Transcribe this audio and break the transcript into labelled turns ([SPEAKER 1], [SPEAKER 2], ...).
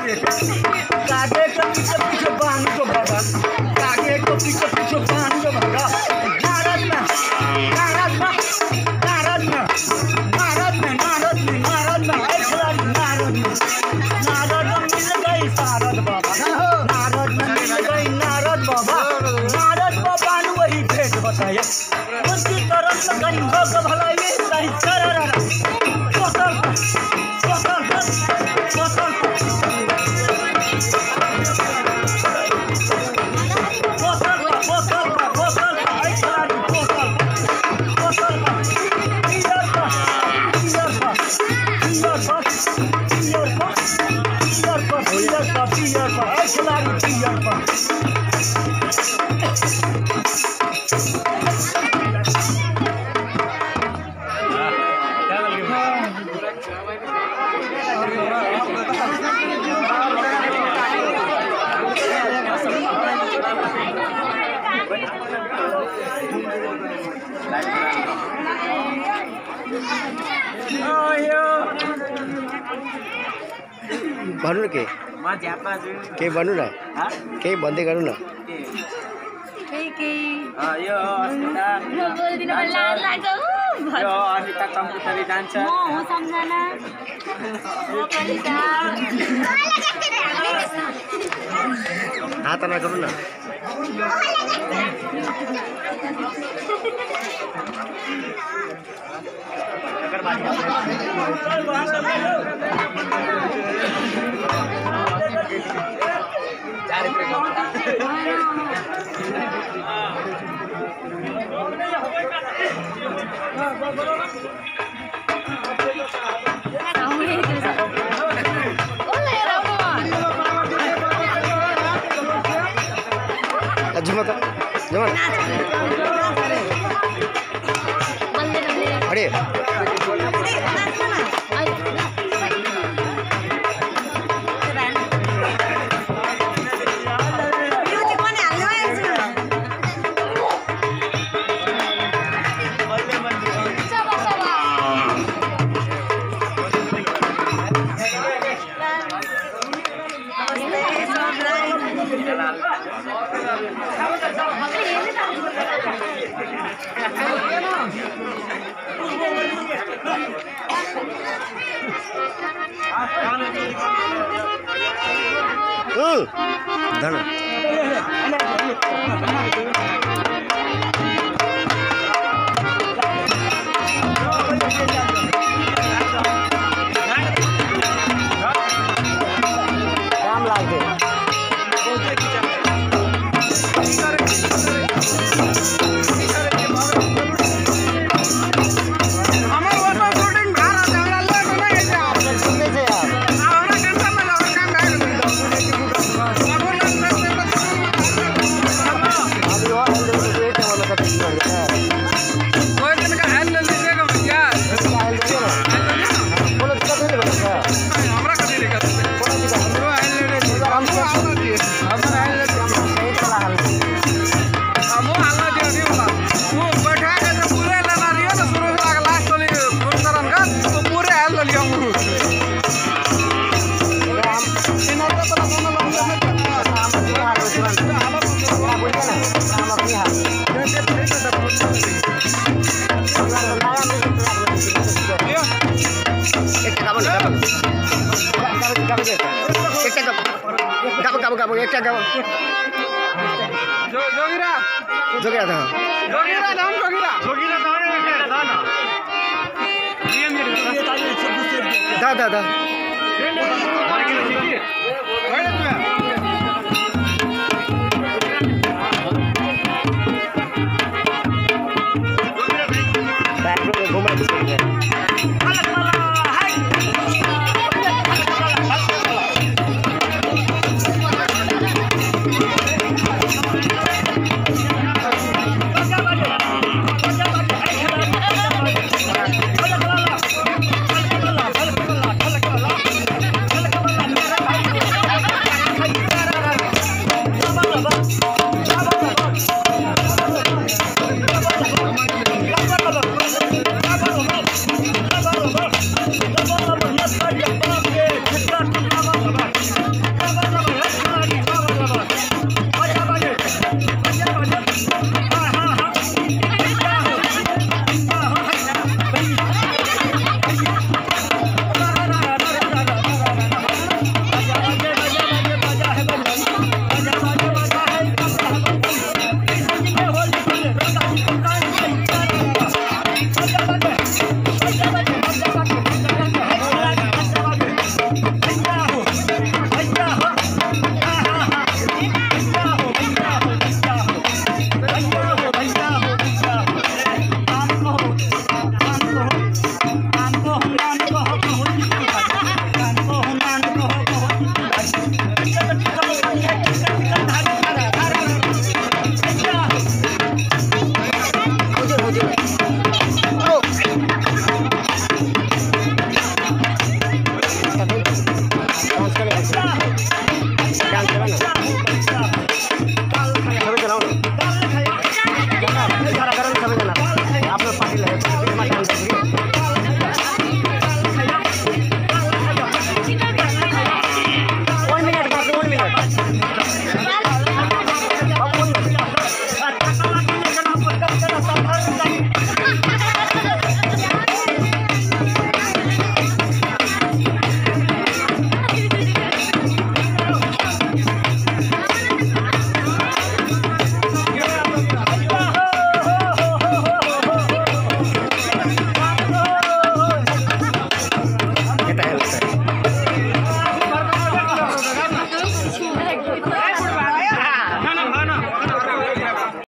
[SPEAKER 1] कागे के पीछे पीछे बांध दो बाबा, कागे के पीछे पीछे बांध दो बाबा। नारद में नारद में नारद में नारद में नारद में नारद में नारद में नारद में मिल गई शारद बाबा, नारद में मिल गई नारद बाबा। नारद बाबा ने वही भेद बताया, उसकी तरफ से कहीं होगा भला ये सही चरा पोसल पोसल पोसल
[SPEAKER 2] भन्नु के भन्नु न, केही भन्दै गर्नु न।
[SPEAKER 3] अनिता कम्प्युटरी जान्छ,
[SPEAKER 2] हात नगर्नु न। जुमा त जुमा अरे काम लाग्यो। Gabo ya क्या gabo जोगिरा जोगिरा था जोगिरा नाम जोगिरा जोगिरा था ना ये मेरे दा दा दा